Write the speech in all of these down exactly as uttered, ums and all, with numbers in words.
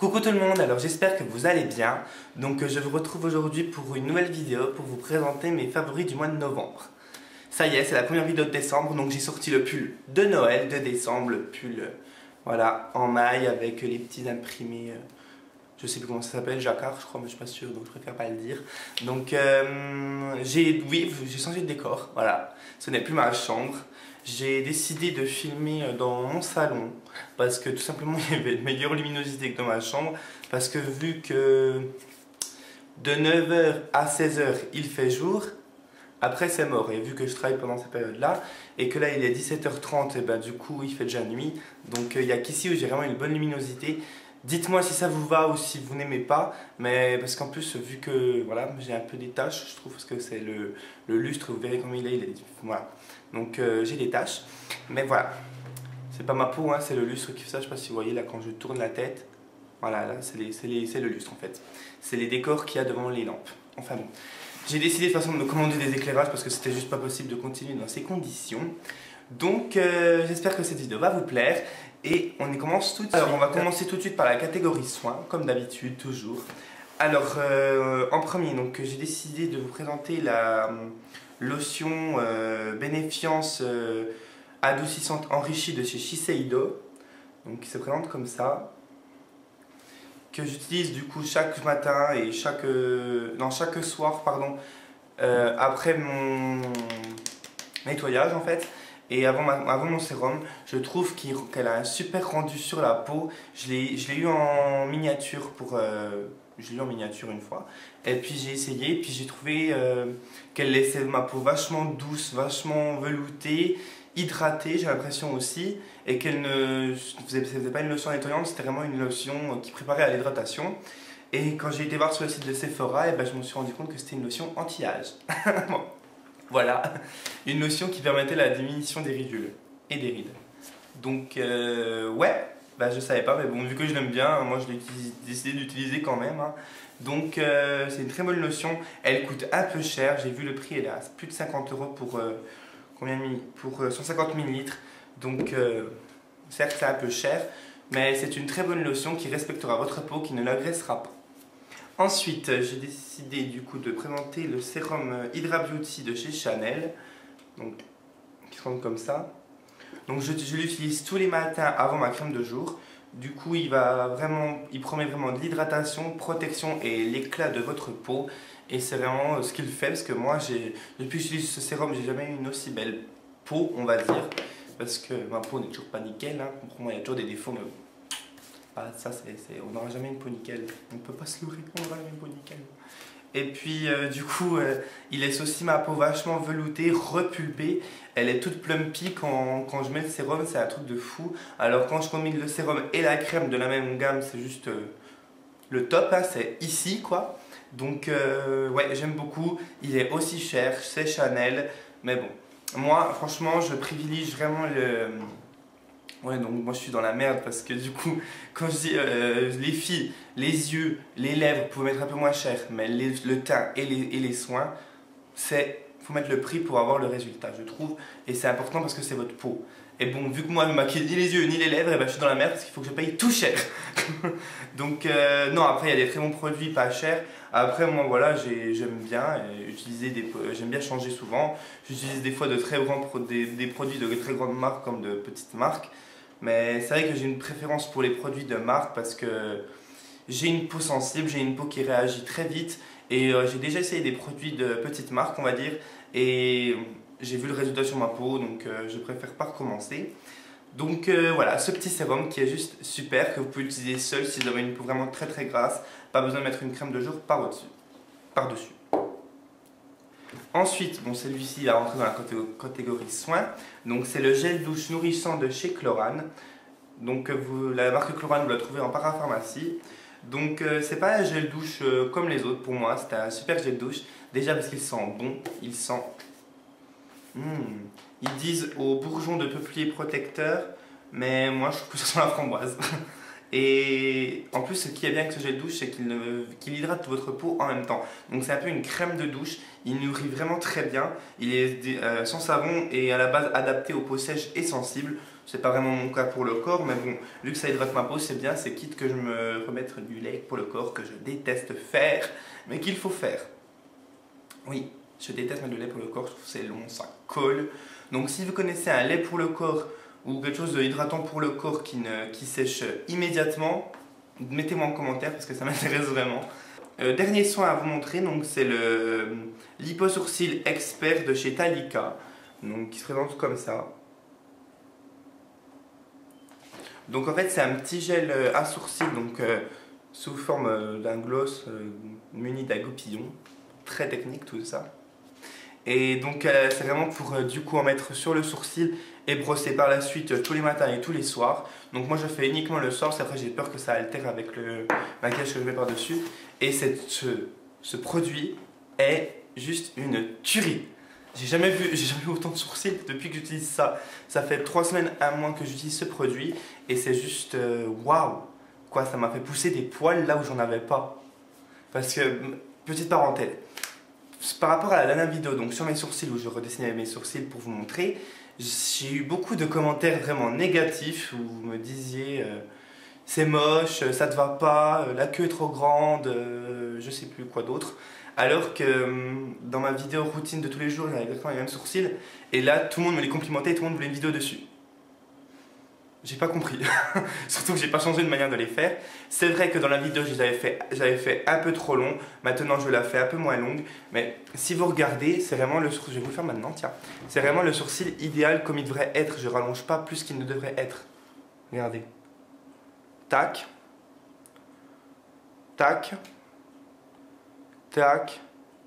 Coucou tout le monde, alors j'espère que vous allez bien. Donc je vous retrouve aujourd'hui pour une nouvelle vidéo pour vous présenter mes favoris du mois de novembre. Ça y est, c'est la première vidéo de décembre, donc j'ai sorti le pull de Noël de décembre, le pull euh, voilà, en maille avec les petits imprimés, euh, je sais plus comment ça s'appelle, jacquard je crois, mais je suis pas sûr, donc je préfère pas le dire. Donc euh, j'ai oui, j'ai changé de décor, voilà, ce n'est plus ma chambre. J'ai décidé de filmer dans mon salon parce que tout simplement il y avait une meilleure luminosité que dans ma chambre, parce que vu que de neuf heures à seize heures il fait jour, après c'est mort, et vu que je travaille pendant cette période là et que là il est dix-sept heures trente, et ben du coup il fait déjà nuit, donc il n'y a qu'ici où j'ai vraiment une bonne luminosité. Dites-moi si ça vous va ou si vous n'aimez pas, mais parce qu'en plus vu que voilà, j'ai un peu des taches, je trouve, parce que c'est le, le lustre, vous verrez comme il est, il est voilà. Donc euh, j'ai des taches, mais voilà, c'est pas ma peau, hein, c'est le lustre qui fait ça. Je sais pas si vous voyez là quand je tourne la tête, voilà, là c'est le lustre en fait, c'est les décors qu'il y a devant les lampes. Enfin bon, j'ai décidé de toute façon de me commander des éclairages parce que c'était juste pas possible de continuer dans ces conditions. Donc euh, j'espère que cette vidéo va vous plaire et on y commence tout de suite. Alors on va commencer tout de suite par la catégorie soins, comme d'habitude toujours. Alors euh, en premier, donc j'ai décidé de vous présenter la lotion euh, Bénéfiance euh, adoucissante enrichie de chez Shiseido, donc qui se présente comme ça, que j'utilise du coup chaque matin et chaque euh, non chaque soir pardon euh, après mon nettoyage en fait, et avant, ma, avant mon sérum. Je trouve qu'elle a un super rendu sur la peau. Je l'ai eu en miniature pour euh, je l'ai eu en miniature une fois, et puis j'ai essayé, et puis j'ai trouvé euh, qu'elle laissait ma peau vachement douce, vachement veloutée, hydratée, j'ai l'impression aussi, et qu'elle ne faisait, faisait pas une lotion nettoyante, c'était vraiment une lotion qui préparait à l'hydratation. Et quand j'ai été voir sur le site de Sephora, et ben, je me suis rendu compte que c'était une lotion anti-âge. Bon, voilà, une lotion qui permettait la diminution des ridules et des rides. Donc euh, ouais, bah, je savais pas, mais bon, vu que je l'aime bien, moi je l'ai décidé d'utiliser quand même, hein. Donc euh, c'est une très bonne lotion, elle coûte un peu cher, j'ai vu le prix, elle est à plus de cinquante euros pour, euh, combien, pour euh, cent cinquante millilitres. Donc euh, certes c'est un peu cher, mais c'est une très bonne lotion qui respectera votre peau, qui ne l'agressera pas. Ensuite, j'ai décidé du coup de présenter le sérum Hydra Beauty de chez Chanel, donc qui se présente comme ça. Donc je, je l'utilise tous les matins avant ma crème de jour. Du coup, il va vraiment, il promet vraiment de l'hydratation, protection et l'éclat de votre peau. Et c'est vraiment ce qu'il fait, parce que moi, depuis que j'utilise ce sérum, j'ai jamais eu une aussi belle peau, on va dire, parce que ma peau n'est toujours pas nickel, hein. Pour moi, il y a toujours des défauts, mais ah, ça, c'est, on n'aura jamais une peau nickel. On ne peut pas se leurrer, on n'aura jamais une peau nickel. Et puis, euh, du coup, euh, il laisse aussi ma peau vachement veloutée, repulpée. Elle est toute plumpy quand, quand je mets le sérum, c'est un truc de fou. Alors, quand je combine le sérum et la crème de la même gamme, c'est juste euh, le top, hein, c'est ici, quoi. Donc, euh, ouais, j'aime beaucoup. Il est aussi cher, c'est Chanel. Mais bon, moi, franchement, je privilégie vraiment le... Ouais, donc moi je suis dans la merde parce que du coup, quand je dis euh, les filles, les yeux, les lèvres, vous pouvez mettre un peu moins cher, mais les, le teint et les, et les soins, c'est, faut mettre le prix pour avoir le résultat, je trouve, et c'est important parce que c'est votre peau. Et bon, vu que moi je ne maquille ni les yeux ni les lèvres, et ben je suis dans la merde parce qu'il faut que je paye tout cher. Donc euh, non, après il y a des très bons produits pas chers. Après moi voilà, j'aime bien utiliser des, j'aime bien changer souvent. J'utilise des fois de très grands des, des produits de très grandes marques comme de petites marques. Mais c'est vrai que j'ai une préférence pour les produits de marque parce que j'ai une peau sensible, j'ai une peau qui réagit très vite, et euh, j'ai déjà essayé des produits de petites marques, on va dire, et j'ai vu le résultat sur ma peau, donc euh, je préfère pas recommencer. Donc euh, voilà, ce petit sérum qui est juste super, que vous pouvez utiliser seul si vous avez une peau vraiment très très grasse, pas besoin de mettre une crème de jour par-dessus. Par-dessus. Ensuite, bon, celui-ci il va rentrer dans la catégorie soins. Donc c'est le gel douche nourrissant de chez Chlorane. Donc vous, la marque Chlorane, vous la trouvez en parapharmacie. Donc euh, c'est pas un gel douche euh, comme les autres pour moi, c'est un super gel douche. Déjà parce qu'il sent bon, il sent... Mmh. Ils disent au bourgeon de peuplier protecteur, mais moi je trouve que ça sent la framboise. Et en plus, ce qui est bien avec ce gel douche, c'est qu'il qu'il hydrate votre peau en même temps. Donc c'est un peu une crème de douche, il nourrit vraiment très bien. Il est euh, sans savon et à la base adapté aux peaux sèches et sensibles. C'est pas vraiment mon cas pour le corps, mais bon, vu que ça hydrate ma peau, c'est bien, c'est quitte que je me remette du lait pour le corps, que je déteste faire, mais qu'il faut faire. Oui, je déteste mettre du lait pour le corps, je trouve que c'est long, ça colle. Donc si vous connaissez un lait pour le corps, ou quelque chose de hydratant pour le corps qui, ne, qui sèche immédiatement, mettez-moi en commentaire parce que ça m'intéresse vraiment. Euh, dernier soin à vous montrer, donc c'est le liposourcil expert de chez Talika, donc qui se présente comme ça. Donc en fait c'est un petit gel à sourcils, donc euh, sous forme euh, d'un gloss euh, muni d'un goupillon, très technique tout ça. Et donc euh, c'est vraiment pour euh, du coup en mettre sur le sourcil et brosser par la suite euh, tous les matins et tous les soirs. Donc moi je fais uniquement le soir, après j'ai peur que ça altère avec le maquillage que je mets par dessus. Et cette, ce, ce produit est juste une tuerie. J'ai jamais vu, j'ai jamais vu autant de sourcils depuis que j'utilise ça. Ça fait trois semaines, un mois que j'utilise ce produit et c'est juste waouh wow. Quoi, ça m'a fait pousser des poils là où j'en avais pas. Parce que, petite parenthèse, par rapport à la dernière vidéo, donc sur mes sourcils où je redessinais mes sourcils pour vous montrer, j'ai eu beaucoup de commentaires vraiment négatifs où vous me disiez euh, c'est moche, ça te va pas, la queue est trop grande, euh, je sais plus quoi d'autre. Alors que euh, dans ma vidéo routine de tous les jours, j'avais exactement les mêmes sourcils et là tout le monde me les complimentait et tout le monde voulait une vidéo dessus. J'ai pas compris, surtout que j'ai pas changé de manière de les faire. C'est vrai que dans la vidéo, j'avais fait, j'avais fait un peu trop long, maintenant je la fais un peu moins longue, mais si vous regardez, c'est vraiment le sourcil, je vais vous le faire maintenant, tiens. C'est vraiment le sourcil idéal comme il devrait être, je rallonge pas plus qu'il ne devrait être. Regardez. Tac. Tac. Tac.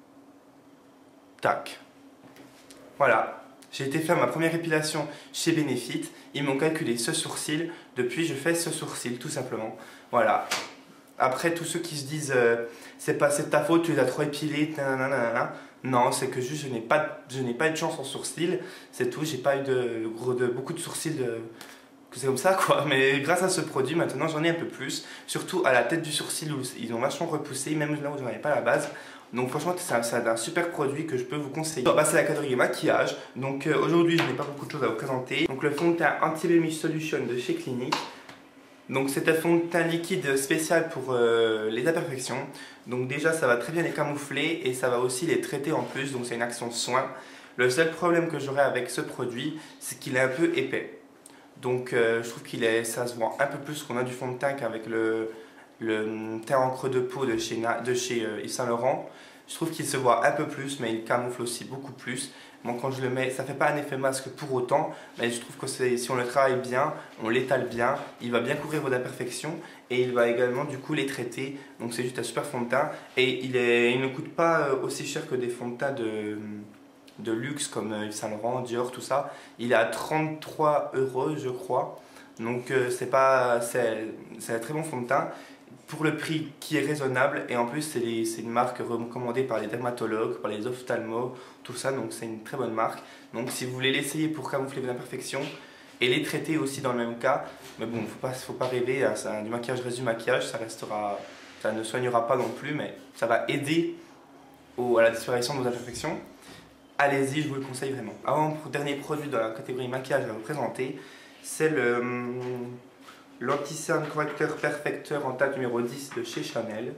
Tac. Voilà. J'ai été faire ma première épilation chez Benefit, ils m'ont calculé ce sourcil, depuis je fais ce sourcil tout simplement. Voilà. Après tous ceux qui se disent euh, c'est pas c'est ta faute, tu les as trop épilés, nanana. Non, c'est que juste je n'ai pas, je n'ai pas eu de chance en sourcil, c'est tout, j'ai pas eu de, gros, de beaucoup de sourcils de, que c'est comme ça quoi, mais grâce à ce produit maintenant j'en ai un peu plus, surtout à la tête du sourcil où ils ont vachement repoussé, même là où j'en avais pas à la base. Donc franchement c'est un, un super produit que je peux vous conseiller. On va passer à la catégorie maquillage. Donc euh, aujourd'hui je n'ai pas beaucoup de choses à vous présenter. Donc le fond de teint Anti-Blemish Solution de chez Clinique. Donc c'est un fond de teint liquide spécial pour euh, les imperfections. Donc déjà ça va très bien les camoufler et ça va aussi les traiter en plus, donc c'est une action soin. Le seul problème que j'aurai avec ce produit, c'est qu'il est un peu épais. Donc euh, je trouve qu'il est, ça se voit un peu plus qu'on a du fond de teint qu'avec le, le teint en creux de peau de chez, de chez euh, Yves Saint Laurent. Je trouve qu'il se voit un peu plus, mais il camoufle aussi beaucoup plus. Bon, quand je le mets, ça ne fait pas un effet masque pour autant, mais je trouve que si on le travaille bien, on l'étale bien, il va bien couvrir vos imperfections et il va également du coup les traiter. Donc c'est juste un super fond de teint et il, est, il ne coûte pas aussi cher que des fonds de teint de, de luxe comme Yves Saint Laurent, Dior, tout ça. Il est à trente-trois euros je crois, donc c'est pas, c'est un très bon fond de teint. Pour le prix qui est raisonnable et en plus c'est une marque recommandée par les dermatologues, par les ophtalmos, tout ça, donc c'est une très bonne marque. Donc si vous voulez l'essayer pour camoufler vos imperfections et les traiter aussi dans le même cas, mais bon, faut pas, faut pas rêver, hein, ça, du maquillage reste du maquillage, ça restera, ça ne soignera pas non plus, mais ça va aider au, à la disparition de vos imperfections. Allez-y, je vous le conseille vraiment. Avant, pour dernier produit dans la catégorie maquillage à vous présenter, c'est le l'anti-cerne correcteur perfecteur en teinte numéro dix de chez Chanel,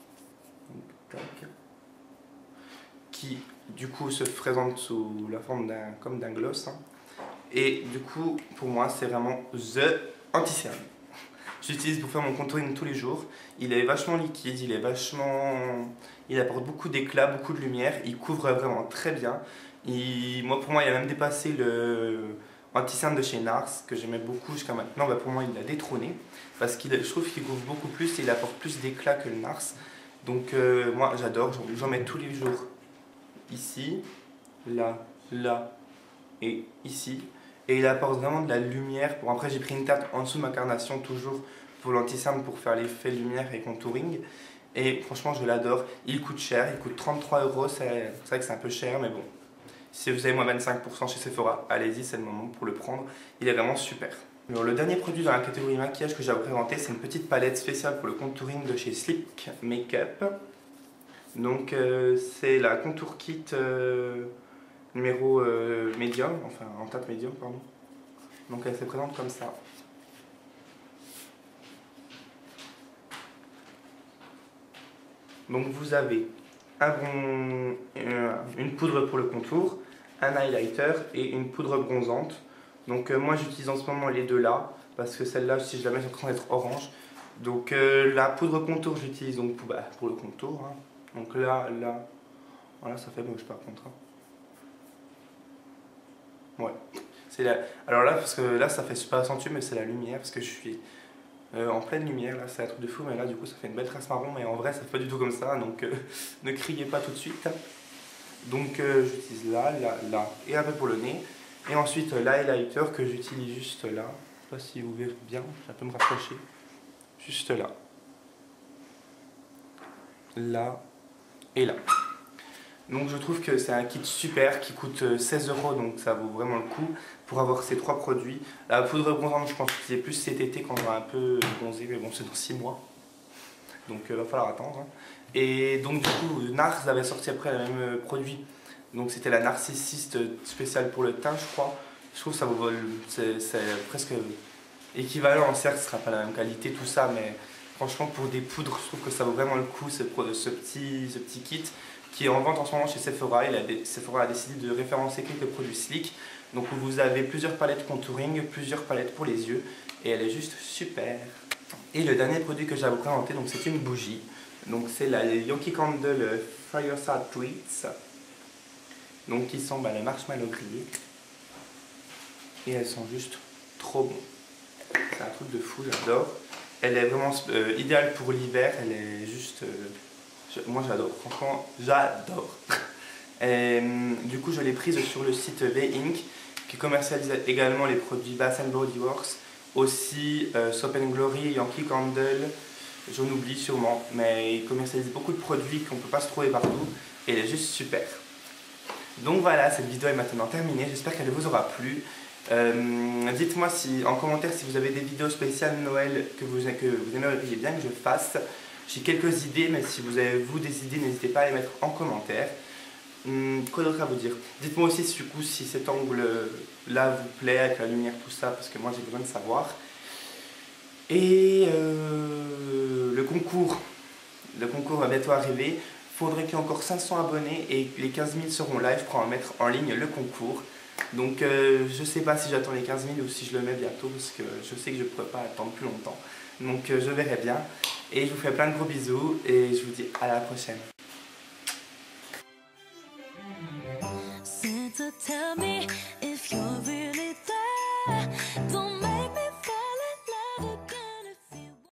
qui du coup se présente sous la forme d'un comme d'un gloss, hein. Et du coup pour moi c'est vraiment the anti-cerne. J'utilise pour faire mon contouring tous les jours. Il est vachement liquide, il est vachement, il apporte beaucoup d'éclat, beaucoup de lumière, il couvre vraiment très bien. Il... moi pour moi il a même dépassé le anti-cerne de chez Nars que j'aimais beaucoup jusqu'à maintenant. Bah, pour moi il l'a détrôné parce que je trouve qu'il couvre beaucoup plus et il apporte plus d'éclat que le Nars. Donc euh, moi j'adore, j'en mets tous les jours. Ici, là, là et ici. Et il apporte vraiment de la lumière. Bon, après j'ai pris une teinte en dessous de ma carnation toujours pour l'anti-cerne pour faire l'effet lumière et contouring. Et franchement je l'adore. Il coûte cher, il coûte trente-trois euros. C'est vrai que c'est un peu cher mais bon. Si vous avez moins vingt-cinq pour cent chez Sephora, allez-y, c'est le moment pour le prendre. Il est vraiment super. Alors, le dernier produit dans la catégorie maquillage que j'ai à vous présenter, c'est une petite palette spéciale pour le contouring de chez Sleek Makeup. Donc euh, c'est la contour kit euh, numéro euh, médium, enfin en teinte médium pardon. Donc elle se présente comme ça. Donc vous avez un bon, une poudre pour le contour, un highlighter et une poudre bronzante. Donc euh, moi j'utilise en ce moment les deux là, parce que celle-là si je la mets c'est en train d'être orange. Donc euh, la poudre contour j'utilise donc pour, bah, pour le contour. Hein. Donc là, là, voilà ça fait moche par contre. Hein. Ouais. La... Alors là, parce que là ça fait super accentué mais c'est la lumière, parce que je suis euh, en pleine lumière, là c'est un truc de fou, mais là du coup ça fait une belle trace marron, mais en vrai ça fait pas du tout comme ça, donc euh, ne criez pas tout de suite. Donc euh, j'utilise là, là, là, et un peu pour le nez. Et ensuite euh, l'highlighter que j'utilise juste là, je sais pas si vous verrez bien, je peux me rapprocher, juste là. Là et là. Donc je trouve que c'est un kit super qui coûte seize euros, donc ça vaut vraiment le coup pour avoir ces trois produits. La poudre bronzante, je pense que c'est plus cet été quand on va un peu bronzer, mais bon c'est dans six mois. Donc il euh, va falloir attendre. Hein. Et donc du coup, Nars avait sorti après le même produit. Donc c'était la Narcissiste spéciale pour le teint, je crois. Je trouve que ça vaut, c'est presque équivalent. Certes, ce ne sera pas la même qualité, tout ça, mais franchement pour des poudres, je trouve que ça vaut vraiment le coup, ce, ce, petit, ce petit kit qui est en vente en ce moment chez Sephora. Il a, Sephora a décidé de référencer quelques produits Sleek. Donc vous avez plusieurs palettes contouring, plusieurs palettes pour les yeux, et elle est juste super. Et le dernier produit que j'ai à vous présenter, donc c'est une bougie. Donc c'est la Yankee Candle Fireside Treats. Donc qui sont bah, les marshmallows grillés. Et elles sont juste trop bonnes. C'est un truc de fou, j'adore. Elle est vraiment euh, idéale pour l'hiver, elle est juste... Euh, je, moi j'adore, franchement j'adore. Du coup je l'ai prise sur le site V-Ink qui commercialise également les produits Bath and Body Works. Aussi euh, Soap and Glory, Yankee Candle, j'en oublie sûrement, mais ils commercialisent beaucoup de produits qu'on ne peut pas se trouver partout et elle est juste super. Donc voilà, cette vidéo est maintenant terminée, j'espère qu'elle vous aura plu. Euh, Dites-moi si, en commentaire si vous avez des vidéos spéciales Noël que vous, que vous aimeriez bien que je fasse. J'ai quelques idées, mais si vous avez vous des idées, n'hésitez pas à les mettre en commentaire. Hum, quoi d'autre à vous dire? Dites-moi aussi du coup si cet angle là vous plaît avec la lumière, tout ça, parce que moi j'ai besoin de savoir. Et euh, le concours, le concours va bientôt arriver. Il faudrait qu'il y ait encore cinq cents abonnés et les quinze mille seront live pour en mettre en ligne le concours. Donc euh, je sais pas si j'attends les quinze mille ou si je le mets bientôt, parce que je sais que je ne pourrais pas attendre plus longtemps. Donc euh, je verrai bien. Et je vous fais plein de gros bisous et je vous dis à la prochaine. Tell me if you're really there. Don't